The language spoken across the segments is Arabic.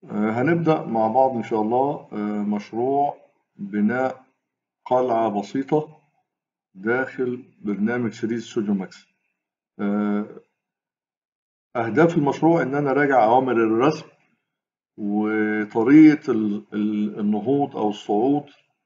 هنبدأ مع بعض إن شاء الله مشروع بناء قلعة بسيطة داخل برنامج سيريز ستوديو ماكس. آه، أهداف المشروع إن أنا أراجع أوامر الرسم وطريقة النهوض أو الصعود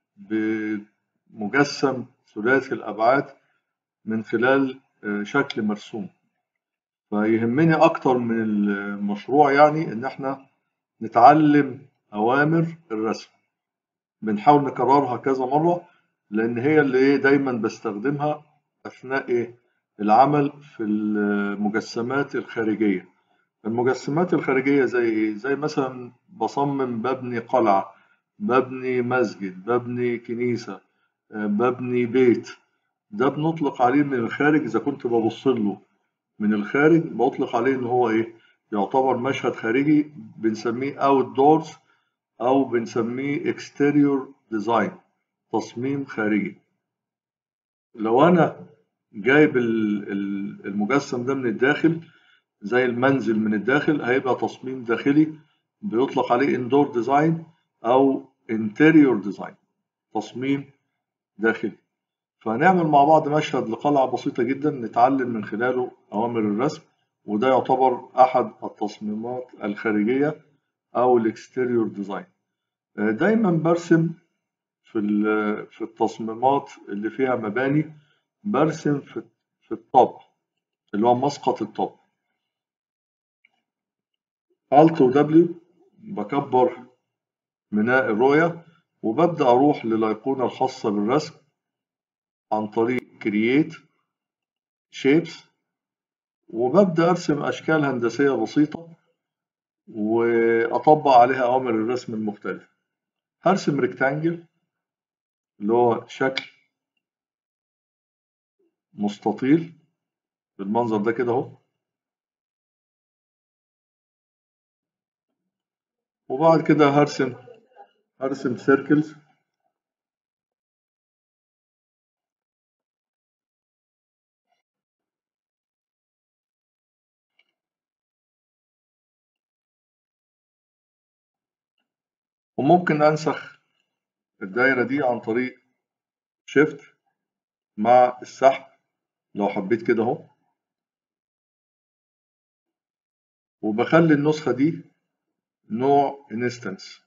بمجسم ثلاثي الأبعاد من خلال شكل مرسوم. فيهمني أكتر من المشروع يعني إن إحنا نتعلم أوامر الرسم. بنحاول نكررها كذا مرة لأن هي اللي دايما بستخدمها أثناء العمل في المجسمات الخارجية. المجسمات الخارجية زي مثلا بصمم ببني قلعة، ببني مسجد، ببني كنيسة، ببني بيت. ده بنطلق عليه من الخارج. إذا كنت ببص له من الخارج بطلق عليه إن هو يعتبر مشهد خارجي بنسميه outdoors أو بنسميه exterior design، تصميم خارجي. لو أنا جايب المجسم ده من الداخل زي المنزل من الداخل هيبقى تصميم داخلي بيطلق عليه indoor design أو interior design، تصميم داخلي. فهنعمل مع بعض مشهد لقلعة بسيطة جدا نتعلم من خلاله أوامر الرسم، وده يعتبر أحد التصميمات الخارجية أو الاكستيريور ديزاين. دايما برسم في التصميمات اللي فيها مباني، برسم في الطب اللي هو مسقط الطب. Alt و W بكبر ميناء الرؤية وببدأ أروح للأيقونة الخاصة بالرسم عن طريق Create Shapes، وببدأ أرسم أشكال هندسية بسيطة وأطبق عليها أوامر الرسم المختلفة. هرسم ريكتانجل اللي هو شكل مستطيل بالمنظر ده كده أهو، وبعد كده هرسم سيركلز وممكن أنسخ الدايرة دي عن طريق شيفت مع السحب لو حبيت كده أهو، وبخلي النسخة دي نوع انستنس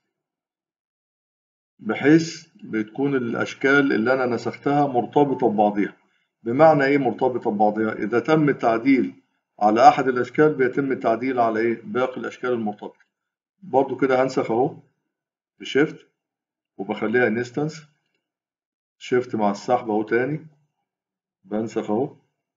بحيث بتكون الأشكال اللي أنا نسختها مرتبطة ببعضها. بمعنى إيه مرتبطة ببعضها؟ إذا تم التعديل على أحد الأشكال بيتم التعديل على باقي الأشكال المرتبطة. برضو كده هنسخ أهو بشيفت وبخليها انستنس، شيفت مع السحب أهو تاني بنسخ أهو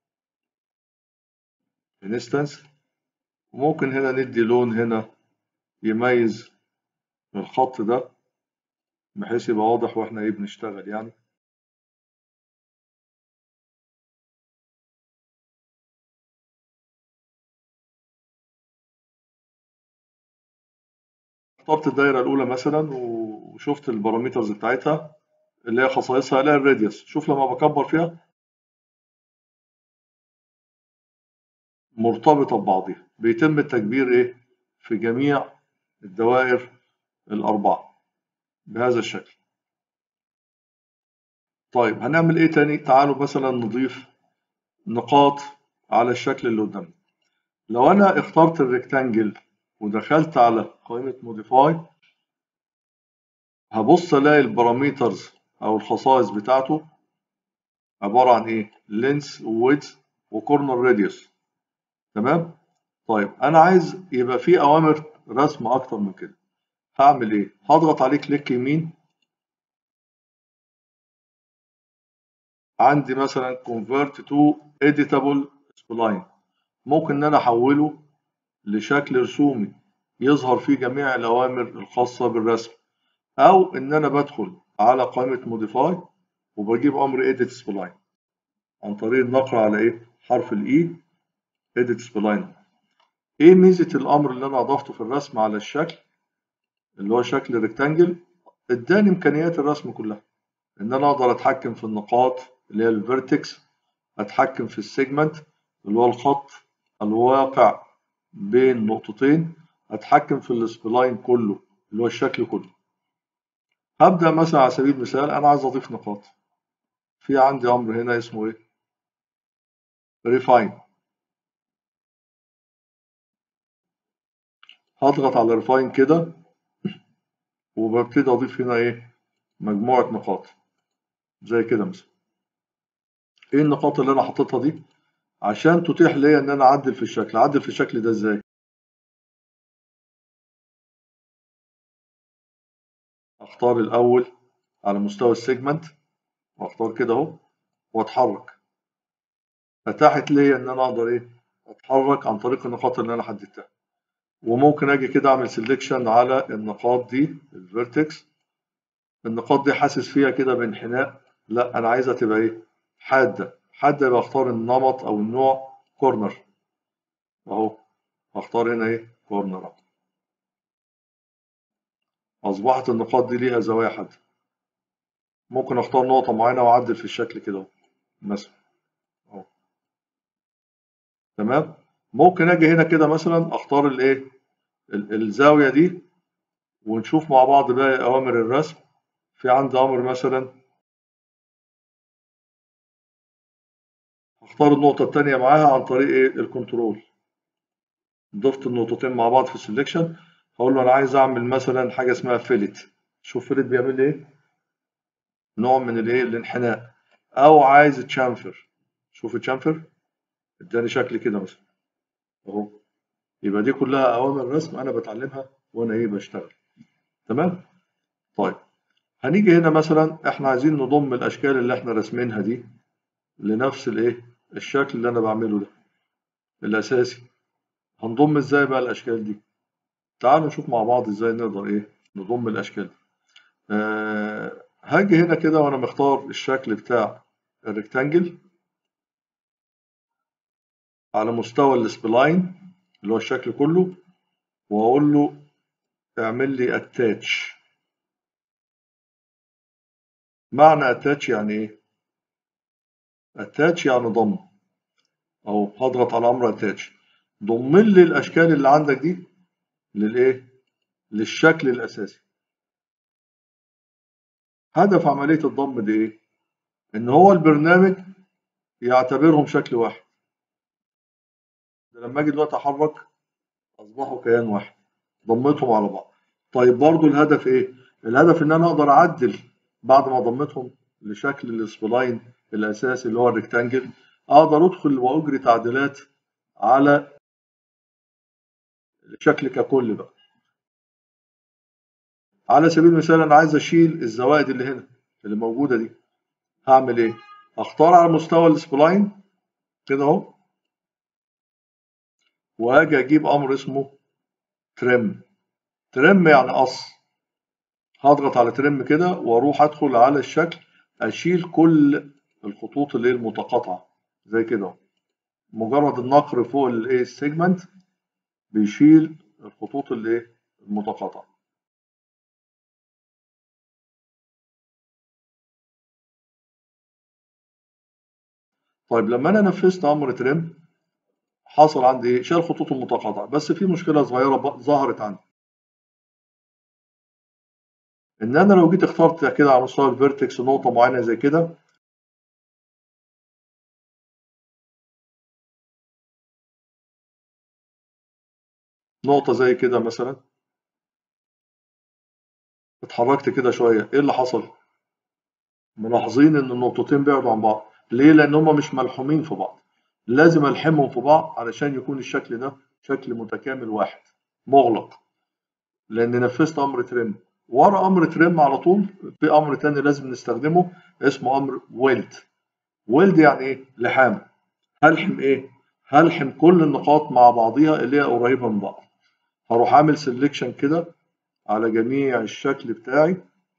انستنس. وممكن هنا ندي لون هنا يميز الخط ده بحيث يبقى واضح واحنا بنشتغل يعني. اخترت الدايرة الأولى مثلا وشفت البارامترز بتاعتها اللي هي خصائصها، الاقي الراديوس. شوف لما بكبر فيها مرتبطة ببعضها، بيتم التكبير في جميع الدوائر الأربعة بهذا الشكل. طيب هنعمل إيه تاني؟ تعالوا مثلا نضيف نقاط على الشكل اللي قدامنا. لو أنا اخترت الريكتانجل ودخلت على قائمة موديفاي هبص ألاقي البارامترز أو الخصائص بتاعته عبارة عن لينس وويدث وكورنر راديوس. تمام؟ طيب أنا عايز يبقى في أوامر رسم أكتر من كده. هعمل إيه؟ هضغط عليه كليك يمين، عندي مثلا convert to editable spline، ممكن إن أنا أحوله لشكل رسومي يظهر فيه جميع الأوامر الخاصة بالرسم، أو إن أنا بدخل على قائمة modify وبجيب أمر edit spline عن طريق النقر على حرف الإي edit spline. إيه ميزة الأمر اللي أنا أضفته في الرسم على الشكل اللي هو شكل ريكتانجل؟ إداني إمكانيات الرسم كلها، إن أنا أقدر أتحكم في النقاط اللي هي الفيرتكس، أتحكم في السيجمنت اللي هو الخط الواقع بين نقطتين، اتحكم في السبلاين كله اللي هو الشكل كله. هبدأ مثلا على سبيل المثال انا عايز اضيف نقاط، في عندي امر هنا اسمه ايه؟ ريفاين. هضغط على ريفاين كده وببتدي اضيف هنا ايه؟ مجموعة نقاط زي كده مثلا. ايه النقاط اللي انا حطيتها دي؟ عشان تتيح ليا ان انا اعدل في الشكل. اعدل في الشكل ده ازاي؟ اختار الاول على مستوى السيجمنت واختار كده اهو واتحرك. اتاحت ليا ان انا اقدر ايه؟ اتحرك عن طريق النقاط اللي انا حددتها. وممكن اجي كده اعمل سيلكشن على النقاط دي الفيرتكس. النقاط دي حاسس فيها كده بانحناء، لا انا عايزها تبقى ايه؟ حاده. حاده يبقى اختار النمط او النوع كورنر اهو. هختار هنا ايه؟ كورنر اهو. اصبحت النقاط دي ليها زوايا حاده. ممكن اختار نقطه معينه واعدل في الشكل كده اهو مثلا اهو. تمام. ممكن اجي هنا كده مثلا اختار الايه؟ الزاويه دي ونشوف مع بعض بقى اوامر الرسم. في عندي امر مثلا هختار النقطه الثانيه معاها عن طريق ايه؟ الكنترول. ضفت النقطتين مع بعض في السلكشن. هقول له انا عايز اعمل مثلا حاجه اسمها فيلت. شوف فيلت بيعمل لي ايه؟ نوع من الايه؟ الانحناء. او عايز تشامفر. شوف تشامفر اداني شكل كده مثلا اهو. يبقى دي كلها اوامر رسم انا بتعلمها وانا ايه؟ بشتغل. تمام. طيب هنيجي هنا مثلا احنا عايزين نضم الاشكال اللي احنا راسمينها دي لنفس الايه؟ الشكل اللي انا بعمله ده الاساسي. هنضم ازاي بقى الاشكال دي؟ تعالوا نشوف مع بعض ازاي نقدر ايه؟ نضم الاشكال دي. هاجي هنا كده وانا مختار الشكل بتاع الريكتانجل على مستوى السبلاين اللي هو الشكل كله، واقول له اعمل لي اتاتش. معنى اتاتش يعني ايه؟ اتاتش يعني ضم. اهو هضغط على امر اتاتش. ضم لي الاشكال اللي عندك دي للايه؟ للشكل الاساسي. هدف عملية الضم دي ايه؟ ان هو البرنامج يعتبرهم شكل واحد. لما اجي دلوقتي احرك اصبحوا كيان واحد. ضمتهم على بعض. طيب برضو الهدف ايه؟ الهدف ان انا اقدر اعدل بعد ما ضمتهم لشكل السبلاين الاساسي اللي هو الريكتانجل. اقدر ادخل واجري تعديلات على الشكل ككل بقى. على سبيل المثال انا عايز اشيل الزوائد اللي هنا اللي موجوده دي. هعمل ايه؟ اختار على مستوى السبلاين كده اهو، واجي اجيب امر اسمه ترم. ترم يعني قص. هضغط على ترم كده واروح ادخل على الشكل اشيل كل الخطوط اللي هي المتقاطعه زي كده. مجرد النقر فوق الايه؟ السيجمنت بيشيل الخطوط اللي ايه؟ المتقاطعه. طيب لما انا نفذت امر ترم حصل عندي ايه؟ شال الخطوط المتقاطعه. بس في مشكله صغيره ظهرت عندي، ان انا لو جيت اخترت كده على مستوى الفيرتكس نقطه معينه زي كده، نقطه زي كده مثلا، اتحركت كده شويه، ايه اللي حصل؟ ملاحظين ان النقطتين بعدوا عن بعض. ليه؟ لان هما مش ملحومين في بعض. لازم الحمهم في بعض علشان يكون الشكل ده شكل متكامل واحد مغلق. لان نفذت امر ترم. ورا امر ترم على طول في امر تاني لازم نستخدمه اسمه امر ويلد. ويلد يعني ايه؟ لحام. هلحم ايه؟ هلحم كل النقاط مع بعضيها اللي هي قريبه من بعض. هروح اعمل سيلكشن كده على جميع الشكل بتاعي،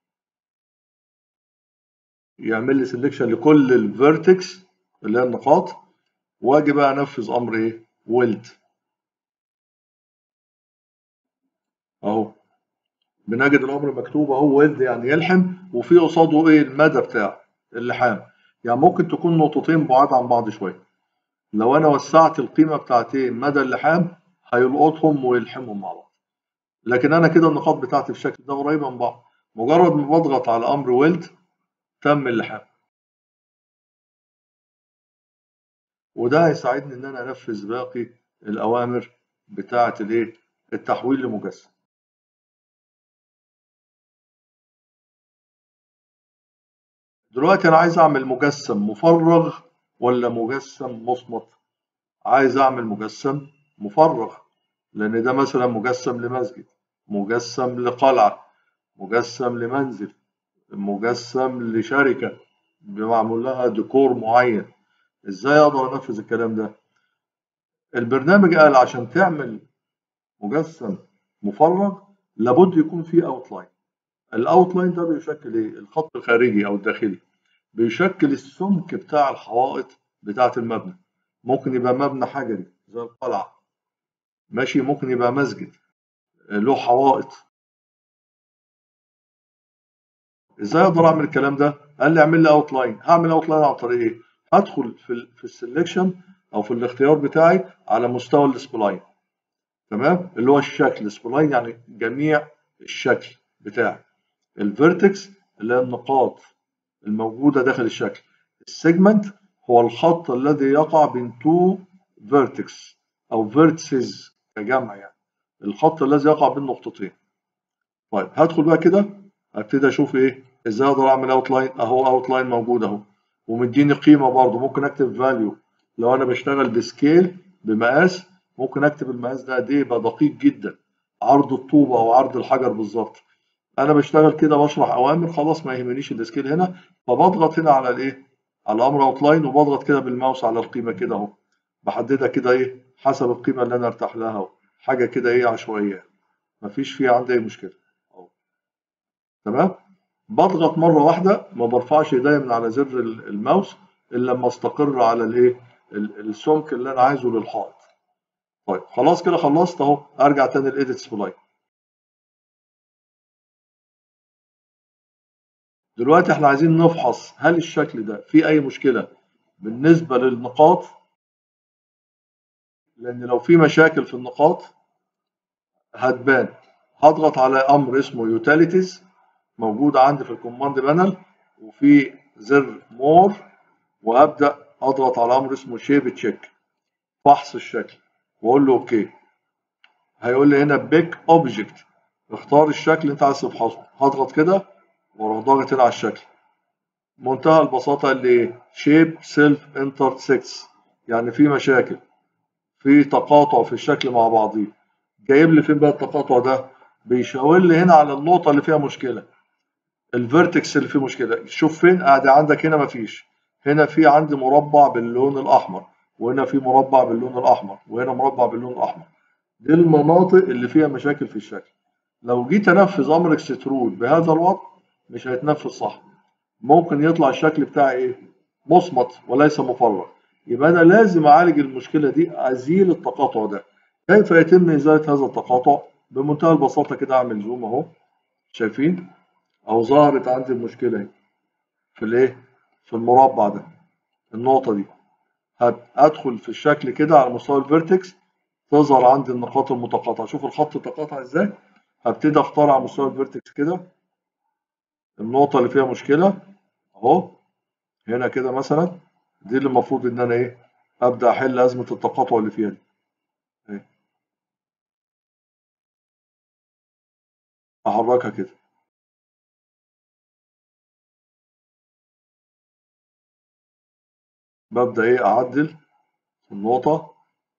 يعمل لي سيلكشن لكل الفيرتكس اللي هي النقاط، واجي بقى انفذ امر ايه؟ ويلد اهو. بنجد الامر مكتوب اهو ويلد يعني يلحم، وفي قصاده ايه؟ المدى بتاع اللحام. يعني ممكن تكون نقطتين بعاد عن بعض شويه، لو انا وسعت القيمه بتاعت ايه؟ مدى اللحام هيلقطهم ويلحمهم مع بعض. لكن انا كده النقاط بتاعتي في الشكل ده قريبه من بعض. مجرد ما بضغط على امر ويلد تم اللحام، وده هيساعدني ان انا انفذ باقي الاوامر بتاعه الايه، التحويل لمجسم. دلوقتي انا عايز اعمل مجسم مفرغ ولا مجسم مصمت؟ عايز اعمل مجسم مفرغ، لان ده مثلا مجسم لمسجد، مجسم لقلعه، مجسم لمنزل، مجسم لشركه معمول لها ديكور معين. ازاي اقدر انفذ الكلام ده؟ البرنامج قال عشان تعمل مجسم مفرغ لابد يكون فيه اوتلاين. الاوتلاين ده بيشكل ايه؟ الخط الخارجي او الداخلي، بيشكل السمك بتاع الحوائط بتاعه المبنى. ممكن يبقى مبنى حجري زي القلعه، ماشي، ممكن يبقى مسجد له حوائط. ازاي اقدر اعمل الكلام ده؟ قال لي اعمل لي اوتلاين. هعمل اوتلاين عن طريق ايه؟ هدخل في السلكشن او في الاختيار بتاعي على مستوى السبلاين، تمام، اللي هو الشكل. سبلاين يعني جميع الشكل بتاعي. الفيرتكس اللي هي النقاط الموجودة داخل الشكل. السيجمنت هو الخط الذي يقع بين تو فيرتكس أو فيرتسز كجمع يعني، الخط الذي يقع بين نقطتين. طيب هدخل بقى كده ابتدي اشوف ايه، ازاي اقدر اعمل اوتلاين. اهو اوتلاين موجود اهو، ومديني قيمه برضه. ممكن اكتب فاليو لو انا بشتغل بسكيل بمقاس، ممكن اكتب المقاس ده قد ايه، يبقى دقيق جدا، عرض الطوبه او عرض الحجر بالظبط. انا بشتغل كده بشرح اوامر، خلاص ما يهمنيش السكيل هنا، فبضغط هنا على الايه، على امر اوتلاين، وبضغط كده بالماوس على القيمه كده اهو، بحددها كده ايه حسب القيمه اللي انا ارتاح لها اهو، حاجه كده ايه عشوائيه، مفيش فيها عندي اي مشكله اهو. تمام. بضغط مره واحده، ما برفعش ايديا من على زر الماوس الا لما استقر على الايه، السمك اللي انا عايزه للحائط. طيب خلاص كده خلصت اهو، ارجع تاني الايديت سبلاين. دلوقتي احنا عايزين نفحص هل الشكل ده فيه اي مشكله بالنسبه للنقاط، لان لو في مشاكل في النقاط هتبان. هضغط على امر اسمه يوتيليتيز موجود عندي في الكوماند بانل، وفي زر مور، وابدا اضغط على امر اسمه شيب تشيك، فحص الشكل، واقول له اوكي. هيقول لي هنا بيك اوبجكت، اختار الشكل اللي انت عايز تفحصه. هضغط كده واروح ضاغط هنا على الشكل. منتهى البساطه اللي ايه، شيب سيلف انترسكس، يعني في مشاكل، في تقاطع في الشكل مع بعضيه. جايب لي فين بقى التقاطع ده؟ بيشاور لي هنا على النقطه اللي فيها مشكله، الفيرتكس اللي فيه مشكله. شوف فين، ادي عندك هنا مفيش، هنا في عندي مربع باللون الاحمر، وهنا في مربع باللون الاحمر، وهنا مربع باللون الاحمر. دي المناطق اللي فيها مشاكل في الشكل. لو جيت انفذ امر اكسترود بهذا الوضع مش هيتنفذ صح، ممكن يطلع الشكل بتاعي ايه، مصمت وليس مفرغ. يبقى انا لازم اعالج المشكله دي، ازيل التقاطع ده. كيف يتم ازاله هذا التقاطع؟ بمنتهى البساطه كده اعمل زوم اهو، شايفين اهو ظهرت عندي المشكله اهي في الايه، في المربع ده، النقطه دي. هدخل في الشكل كده على مستوى الفيرتكس، تظهر عندي النقاط المتقاطعه. شوف الخط تقاطع ازاي. هبتدي اختار على مستوى الفيرتكس كده النقطه اللي فيها مشكله اهو، هنا كده مثلا، دي اللي المفروض ان انا ايه، ابدا احل ازمه التقاطع اللي فيها دي اهي. احركها كده، ببدا ايه اعدل النقطه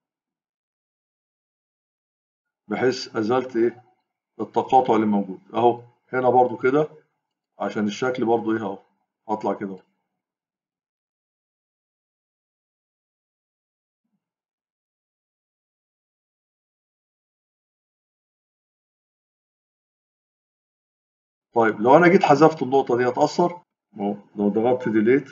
بحيث ازلت ايه التقاطع اللي موجود اهو. هنا برضو كده عشان الشكل برضو ايه اهو، هطلع كده. طيب لو انا جيت حذفت النقطه دي هتاثر؟ اهو لو ضغطت ديليت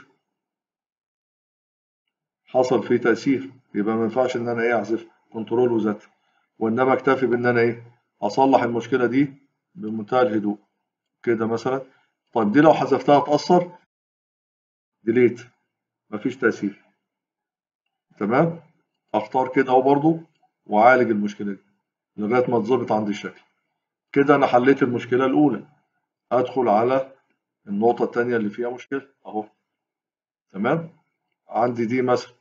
حصل فيه تاثير، يبقى ما ينفعش ان انا ايه احذف، كنترول وزد. وانما اكتفي بان انا ايه اصلح المشكله دي بمنتهى الهدوء كده مثلا. طيب دي لو حذفتها تاثر؟ ديليت، مفيش تاثير. تمام. اختار كده اهو برضو واعالج المشكله دي لغايه ما تظبط عندي الشكل. كده انا حليت المشكله الاولى. ادخل على النقطه الثانيه اللي فيها مشكله اهو. تمام. عندي دي مثلا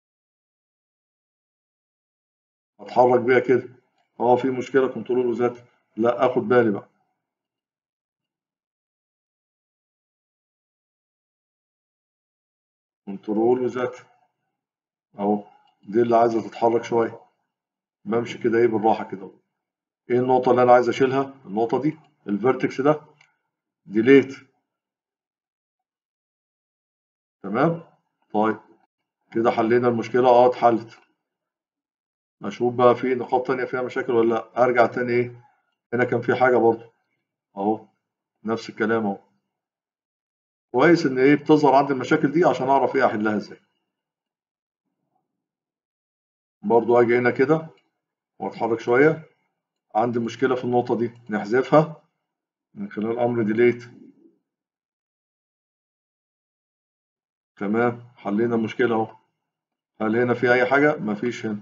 اتحرك بيها كده، في مشكله كنترول وزد، لا اخد بالي بقى. كنترول وزد اهو، دي اللي عايزه تتحرك شويه. بمشي كده ايه بالراحه كده. ايه النقطه اللي انا عايز اشيلها؟ النقطه دي، الفيرتكس ده. ديليت. تمام. طيب كده حلينا المشكله، اتحلت. اشوف بقى في نقاط تانية فيها مشاكل ولا لا. ارجع تاني ايه، هنا كان في حاجه برضه اهو، نفس الكلام اهو. كويس ان ايه بتظهر عندي المشاكل دي عشان اعرف ايه احلها ازاي. برضه اجي هنا كده واتحرك شويه، عندي مشكله في النقطه دي، نحذفها من خلال امر ديليت. تمام، حلينا المشكله اهو. هل هنا في اي حاجه؟ مفيش هنا.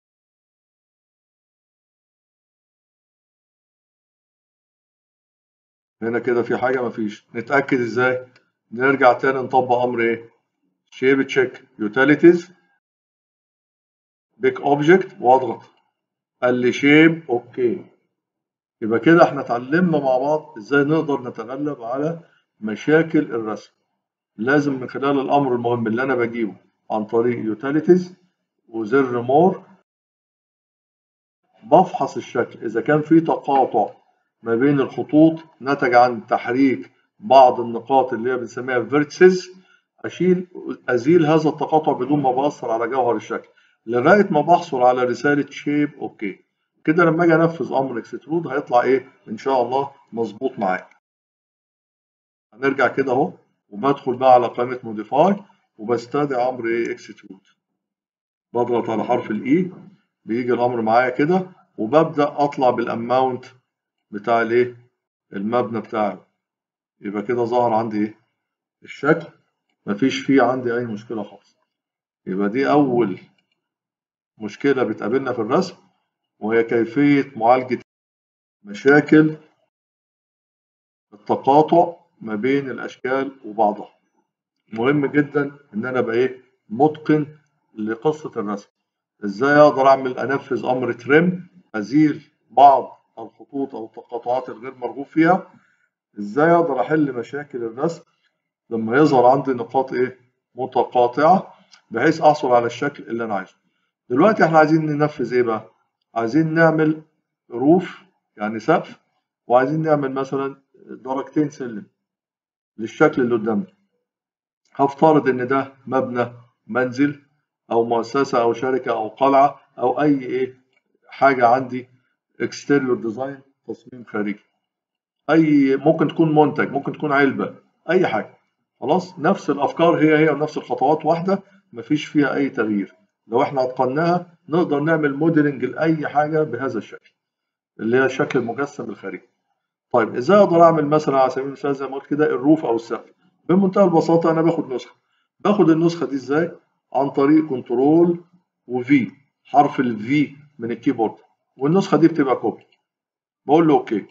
هنا كده في حاجه؟ مفيش. نتاكد ازاي؟ نرجع تاني نطبق امر ايه، شيب تشيك يوتيليتيز بيك اوبجكت، واضغط. قال لي شيب اوكي. يبقى كده احنا اتعلمنا مع بعض ازاي نقدر نتغلب على مشاكل الرسم. لازم من خلال الامر المهم اللي انا بجيبه عن طريق يوتيليتيز وزر مور، بفحص الشكل اذا كان في تقاطع ما بين الخطوط نتج عن تحريك بعض النقاط اللي هي بنسميها فيرتسز، ازيل هذا التقاطع بدون ما باثر على جوهر الشكل، لغايه ما بحصل على رساله شيب اوكي. كده لما اجي انفذ امر اكسترود هيطلع ايه ان شاء الله مظبوط معايا. هنرجع كده اهو، وبدخل بقى على قائمه موديفاي وبستدعي امر ايه اكسترود. بضغط على حرف الاي، بيجي الامر معايا كده، وببدا اطلع بالاماونت بتاع الايه المبنى بتاعي. يبقى كده ظهر عندي ايه الشكل، مفيش فيه عندي اي مشكله خالص. يبقى دي اول مشكله بتقابلنا في الرسم، وهي كيفيه معالجه مشاكل التقاطع ما بين الاشكال وبعضها. مهم جدا ان انا ابقى ايه متقن لقصه الرسم. ازاي اقدر انفذ امر تريم، ازيل بعض الخطوط او التقاطعات الغير مرغوب فيها. ازاي اقدر احل مشاكل الرسم لما يظهر عندي نقاط ايه متقاطعه، بحيث احصل على الشكل اللي انا عايزه. دلوقتي احنا عايزين ننفذ ايه بقى؟ عايزين نعمل روف يعني سقف، وعايزين نعمل مثلا درجتين سلم للشكل اللي قدامنا. هفترض ان ده مبنى منزل او مؤسسه او شركه او قلعه او اي ايه حاجه عندي اكستيريور ديزاين، تصميم خارجي. اي ممكن تكون منتج، ممكن تكون علبه، اي حاجه. خلاص نفس الافكار هي ونفس الخطوات واحده، مفيش فيها اي تغيير. لو احنا اتقناها نقدر نعمل موديلنج لاي حاجه بهذا الشكل اللي هي الشكل المجسم الخارجي. طيب ازاي اقدر اعمل مثلا على سبيل المثال زي ما قلت كده الروف او السقف؟ بمنتهى البساطه انا باخد النسخه دي ازاي؟ عن طريق كنترول وفي، حرف الفي من الكيبورد، والنسخه دي بتبقى كوبي. بقول له اوكي.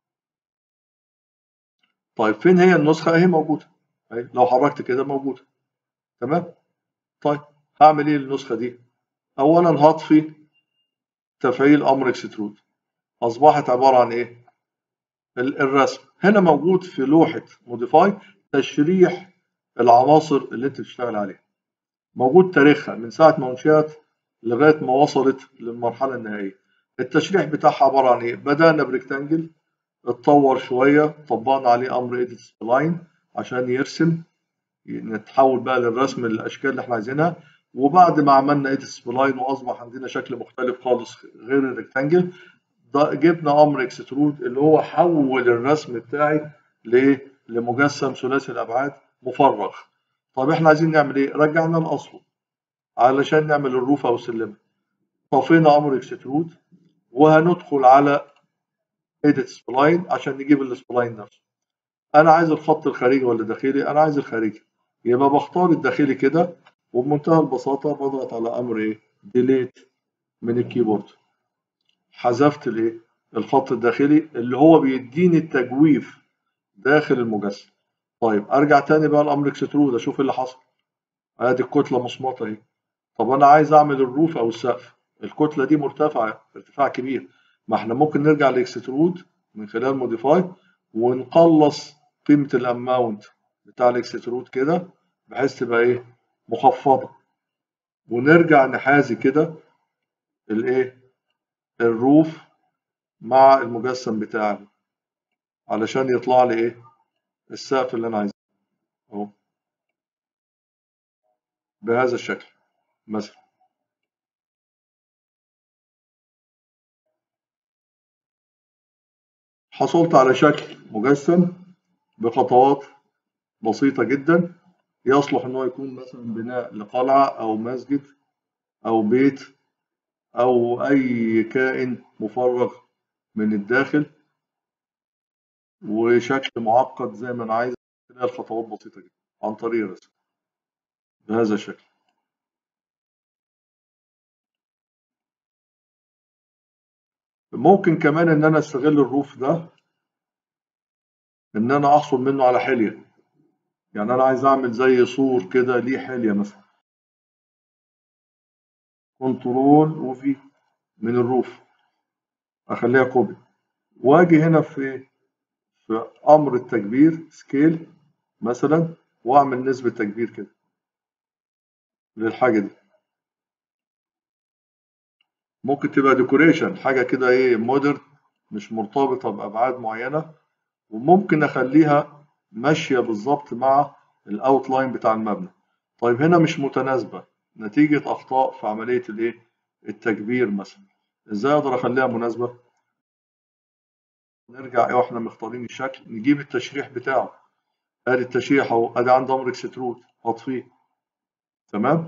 طيب فين هي النسخه؟ اهي موجوده اهي، لو حركت كده موجوده. تمام. طيب هعمل ايه للنسخه دي؟ اولا هطفي تفعيل امر اكسترود. اصبحت عباره عن ايه؟ الرسم هنا موجود في لوحه موديفاي، تشريح العناصر اللي انت بتشتغل عليها، موجود تاريخها من ساعه ما انشئت لغايه ما وصلت للمرحله النهائيه. التشريح بتاعها عباره عن ايه؟ بدانا بريكتانجل، اتطور شويه، طبقنا عليه امر ايديت سبلاين عشان يرسم، نتحول بقى للرسم الاشكال اللي احنا عايزينها. وبعد ما عملنا ايديت سبلاين واصبح عندنا شكل مختلف خالص غير الريكتانجل، جبنا امر اكسترود اللي هو حول الرسم بتاعي لمجسم ثلاثي الابعاد مفرغ. طب احنا عايزين نعمل ايه؟ رجعنا الاصل علشان نعمل الروف او السلم. طفينا امر اكسترود، وهندخل على ايديت سبلاين عشان نجيب السبلاين نفسه. انا عايز الخط الخارجي ولا الداخلي؟ انا عايز الخارجي. يبقى بختار الداخلي كده، وبمنتهى البساطه بضغط على امر ايه ديليت من الكيبورد. حذفت الايه الخط الداخلي اللي هو بيديني التجويف داخل المجسم. طيب ارجع تاني بقى لامر اكسترود اشوف اللي حصل. ادي الكتله مصمطه اهي. طب انا عايز اعمل الروف او السقف، الكتله دي مرتفعه ارتفاع كبير، ما احنا ممكن نرجع لاكسترود من خلال موديفاي ونقلص قيمه الاماونت بتاع الاكسترود كده بحيث تبقى ايه مخفضه، ونرجع نحازي كده الايه الروف مع المجسم بتاعي علشان يطلع لي ايه السقف اللي انا عايزه اهو بهذا الشكل مثلا. حصلت على شكل مجسم بخطوات بسيطة جدا يصلح ان هو يكون مثلا بناء لقلعة او مسجد او بيت او اي كائن مفرغ من الداخل، وشكل معقد زي ما انا عايز خلال خطوات بسيطة جدا عن طريق الرسم بهذا الشكل. ممكن كمان ان انا استغل الروف ده ان انا احصل منه على حلية، يعني انا عايز اعمل زي سور كده ليه حلية مثلا، كنترول وفي من الروف اخليها كوبي، واجي هنا في امر التكبير سكيل مثلا واعمل نسبة تكبير كده للحاجة دي. ممكن تبقى ديكوريشن حاجة كده ايه مودرن مش مرتبطة بأبعاد معينة، وممكن اخليها ماشية بالظبط مع الاوتلاين بتاع المبنى. طيب هنا مش متناسبة نتيجة اخطاء في عملية الايه التكبير مثلا، ازاي اقدر اخليها مناسبة؟ نرجع واحنا مختارين الشكل نجيب التشريح بتاعه، ادي التشريح اهو، ادي عندي امر اكسترود هطفيه تمام،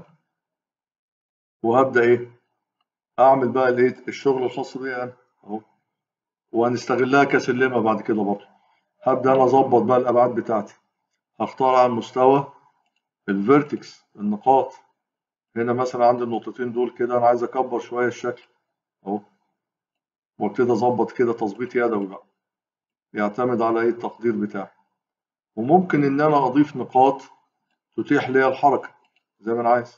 وهبدا ايه اعمل بقى الايه الشغل الخاص بيا انا اهو، وهنستغلها كسلمه بعد كده برضه. هبدا انا اظبط بقى الابعاد بتاعتي، هختار على مستوى الفيرتكس النقاط. هنا مثلا عندي النقطتين دول كده انا عايز اكبر شويه الشكل اهو، وابتدي اظبط كده تظبيط يدوي بقى يعتمد على ايه التقدير بتاعي. وممكن ان انا اضيف نقاط تتيح لي الحركه زي ما انا عايز.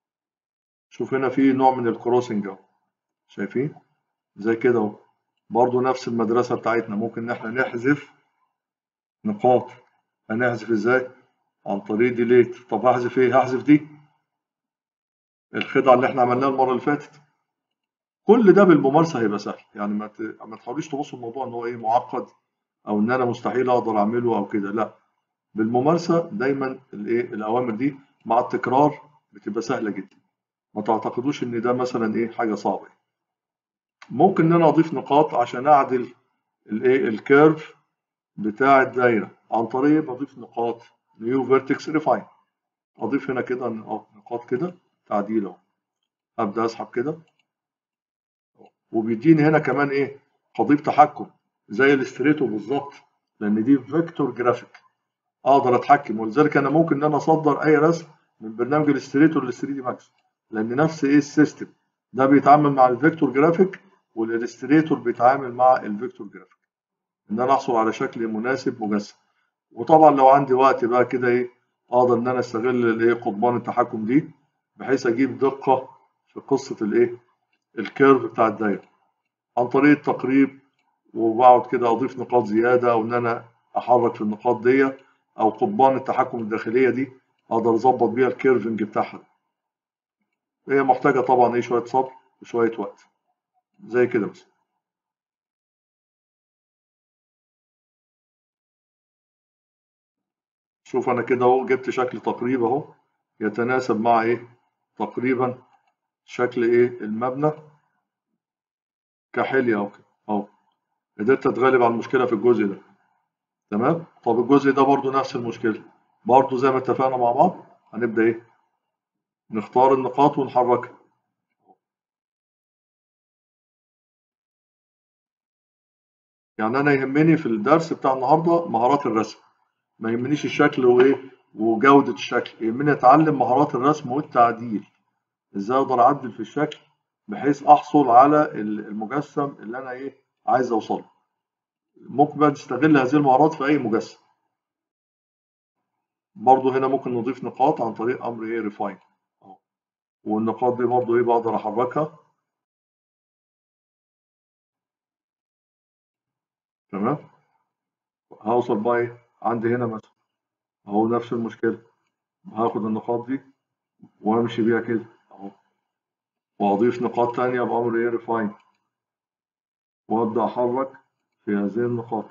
شوف هنا في نوع من الكروسنج اهو، شايفين زي كده اهو، برضه نفس المدرسه بتاعتنا ممكن ان احنا نحذف نقاط. هنحذف ازاي؟ عن طريق ديليت. طب هحذف ايه؟ هحذف دي الخدعه اللي احنا عملناها المره اللي فاتت. كل ده بالممارسه هيبقى سهل، يعني ما تحاولوش تبصوا الموضوع ان هو ايه معقد او ان انا مستحيل اقدر اعمله او كده، لا. بالممارسه دايما الايه الاوامر دي مع التكرار بتبقى سهله جدا. ما تعتقدوش ان ده مثلا ايه حاجه صعبه. ممكن ان انا اضيف نقاط عشان اعدل الايه الكيرف بتاع الدايره عن طريق بضيف نقاط نيو فيرتكس ريفاين. اضيف هنا كده نقاط كده تعديل اهو، ابدا اسحب كده، وبيديني هنا كمان ايه قضيب تحكم زي الاستريتو بالظبط، لان دي فيكتور جرافيك اقدر اتحكم. ولذلك انا ممكن ان انا اصدر اي رسم من برنامج الاستريتور لل 3 دي ماكس، لان نفس ايه السيستم ده بيتعامل مع الفيكتور جرافيك والاستريتور بيتعامل مع الفيكتور جرافيك، ان انا احصل على شكل مناسب مجسم. وطبعا لو عندي وقت بقى كده ايه اقدر ان انا استغل الايه قضبان التحكم دي بحيث اجيب دقة في قصة الايه الكيرف بتاع الدايرة عن طريق التقريب، وبقعد كده اضيف نقاط زيادة او ان انا احرك في النقاط دي، او قضبان التحكم الداخلية دي اقدر اظبط بيها الكيرفنج بتاعها. هي محتاجة طبعا ايه شوية صبر وشوية وقت زي كده بس. شوف انا كده اهو جبت شكل تقريب اهو يتناسب مع ايه تقريبا شكل ايه المبنى كحلية اهو كده اهو. قدرت اتغلب على المشكلة في الجزء ده تمام. طب الجزء ده برضو نفس المشكلة، برضو زي ما اتفقنا مع بعض هنبدأ ايه نختار النقاط ونحركها. يعني انا يهمني في الدرس بتاع النهارده مهارات الرسم، ما يهمنيش الشكل وايه وجودة الشكل، يهمني اتعلم مهارات الرسم والتعديل، ازاي اقدر اعدل في الشكل بحيث احصل على المجسم اللي انا ايه عايز اوصله. ممكن بقى نستغل هذه المهارات في اي مجسم. برضو هنا ممكن نضيف نقاط عن طريق امر ايه ريفاين، والنقاط دي برضو ايه بقدر احركها. تمام. هوصل بقى ايه عندي هنا مثلا اهو نفس المشكله، هاخد النقاط دي وامشي بيها كده اهو، واضيف نقاط تانية بامر ايه ريفاين، وابدا احرك في هذه النقاط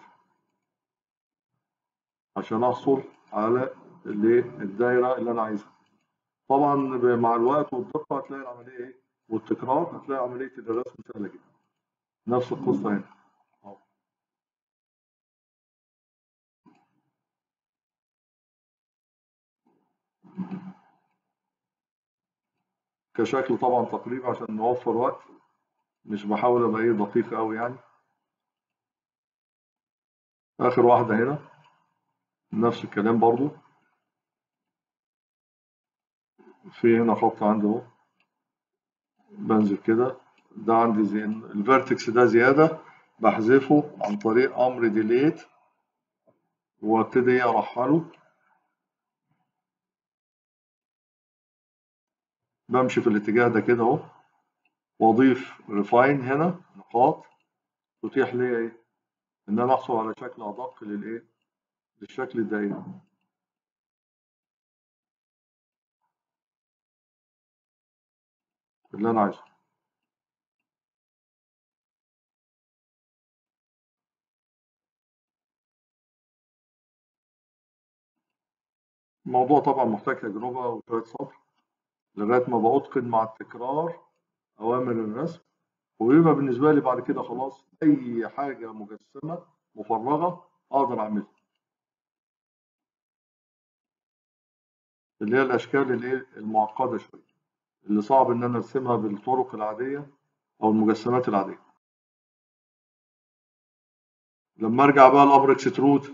عشان احصل على الدايره اللي انا عايزها. طبعا مع الوقت والدقه هتلاقي العمليه ايه والتكرار، هتلاقي عمليه الرسم سهله جدا. نفس القصه هنا اهو. كشكل طبعا تقريبي عشان نوفر وقت، مش بحاول ابقى ايه دقيق قوي يعني. اخر واحده هنا نفس الكلام برضو، في هنا خط عندي اهو، بنزل كده، ده عندي زي الفيرتكس ده زياده، بحذفه عن طريق امر ديليت وابتدي ارحله. بمشي في الاتجاه ده كده اهو، واضيف ريفاين هنا نقاط تتيح لي ايه ان انا احصل على شكل ادق للشكل الدائري اللي انا عايزه. الموضوع طبعا محتاج تجربه وشويه صبر لغايه ما بأتقن مع التكرار اوامر الرسم، ويبقى بالنسبه لي بعد كده خلاص اي حاجه مجسمه مفرغه اقدر اعملها، اللي هي الاشكال المعقده شويه، اللي صعب ان انا ارسمها بالطرق العاديه او المجسمات العاديه. لما ارجع بقى لامر اكسترود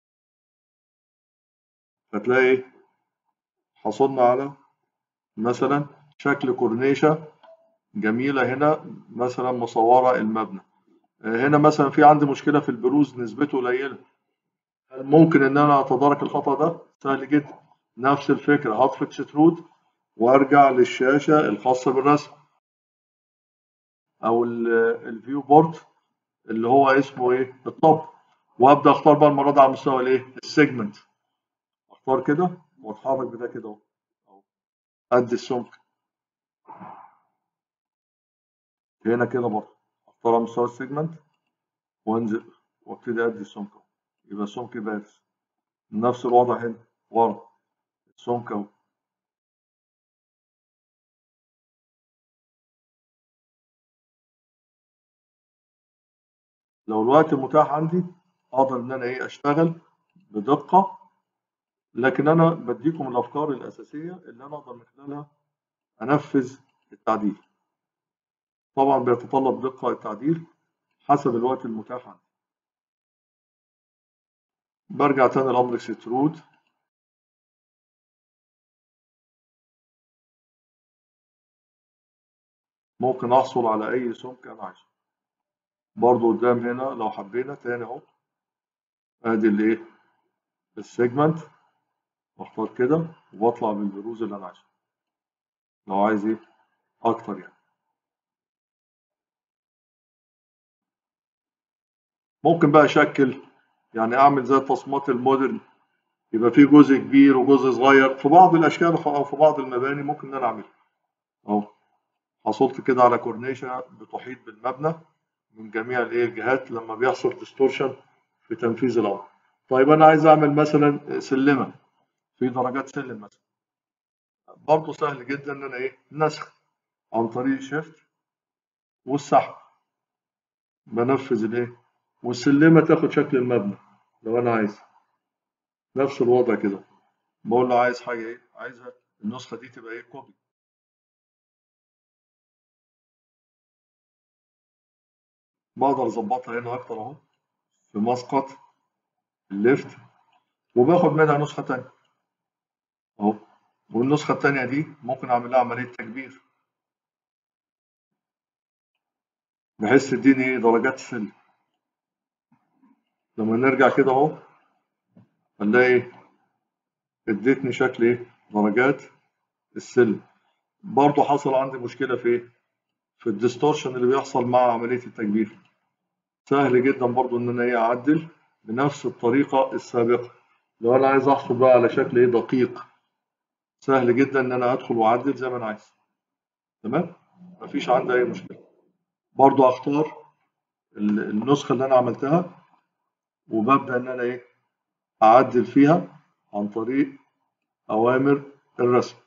هتلاقي حصلنا على مثلا شكل كورنيشه جميله هنا مثلا مصوره المبنى. هنا مثلا في عندي مشكله في البروز نسبته قليله، هل ممكن ان انا اتدارك الخطا ده؟ سهل جدا. نفس الفكره هطفي اكسترود وارجع للشاشه الخاصه بالرسم او الفيو بورد اللي هو اسمه ايه الطب، وابدا اختار بقى المره دي على مستوى السيجمنت، اختار كده واتحرك بده كده اهو، قد السمك هنا كده برضه، اختار على مستوى السيجمنت وانزل وابتدي ادي السمك اهو، يبقى السمك بارز. نفس الوضع هنا ورا السمك اهو. لو الوقت متاح عندي اقدر ان انا اشتغل بدقه، لكن انا بديكم الافكار الاساسيه اللي انا اقدر من خلالها انفذ التعديل. طبعا بيتطلب دقه التعديل حسب الوقت المتاح عندي. برجع تاني لامر اكسترود، ممكن احصل على اي سمك انا عايزه. برضو قدام هنا لو حبينا تاني اهو، ادي السيجمنت، واختار كده واطلع بالبروز اللي انا عايزه لو عايز اكتر يعني. ممكن بقى اشكل يعني اعمل زي التصميمات المودرن، يبقى في جزء كبير وجزء صغير في بعض الاشكال او في بعض المباني ممكن ان انا اعملها اهو. حصلت كده على كورنيشة بتحيط بالمبنى من جميع الجهات لما بيحصل ديستورشن في تنفيذ الامر. طيب انا عايز اعمل مثلا سلمه في درجات سلم مثلا، برضه سهل جدا ان انا نسخ عن طريق شيفت والسحب، بنفذ والسلمه تاخد شكل المبنى لو انا عايز. نفس الوضع كده بقول له عايز حاجه عايزها النسخه دي تبقى كوبي، بقدر اظبطها هنا اكتر اهو في مسقط الليفت، وباخد منها نسخه تانيه اهو. والنسخه التانيه دي ممكن اعمل لها عمليه تكبير بحيث تديني درجات سلم. لما نرجع كده اهو هنلاقي اديتني شكل ايه؟ درجات السلم. برضه حصل عندي مشكلة في ايه؟ في الديستورشن اللي بيحصل مع عملية التكبير. سهل جدا برضه ان انا ايه اعدل بنفس الطريقة السابقة. لو انا عايز احصل بقى على شكل ايه دقيق، سهل جدا ان انا ادخل واعدل زي ما انا عايز. تمام؟ مفيش عندي اي مشكلة. برضه اختار النسخة اللي انا عملتها وببدأ ان انا ايه اعدل فيها عن طريق اوامر الرسم.